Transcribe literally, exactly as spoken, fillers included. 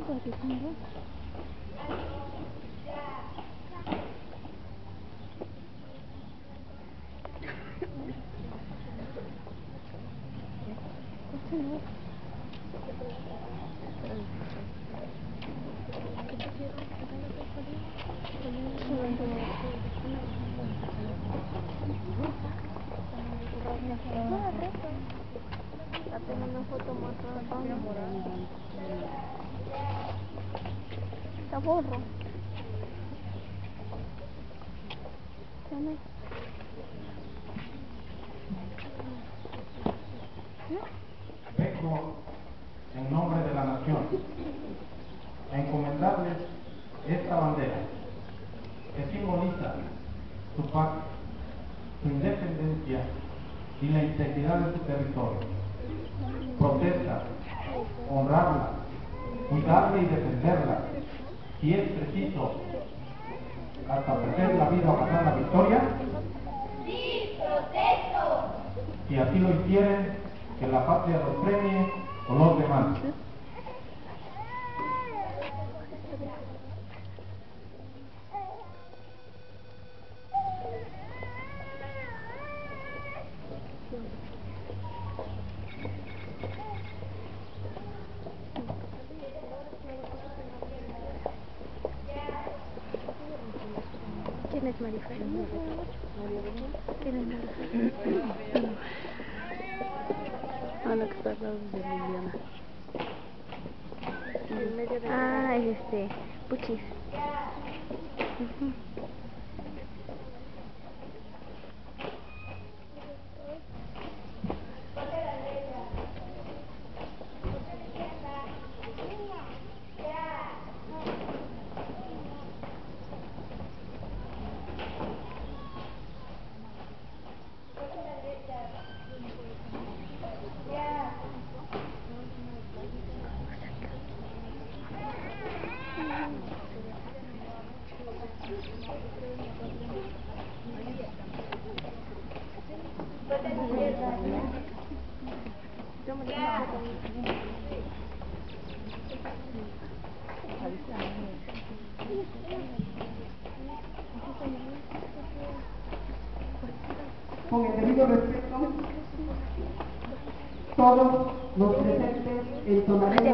Una foto más está borro. Vengo en nombre de la nación a encomendarles esta bandera que simboliza su paz, su independencia y la integridad de su territorio. Protegerla, honrarla, cuidarla y defenderla, si es preciso, hasta perder la vida o ganar la victoria. ¡Sí, protesto! Si así lo hicieren, que la patria los premie o los demande. ¿Quién es Marifer? ¿Quién es Marifer? Ah, la que está al lado de Liliana. Ah, es este, Puchis. Uh-huh. Con el debido respeto, todos los presentes en Tonalá.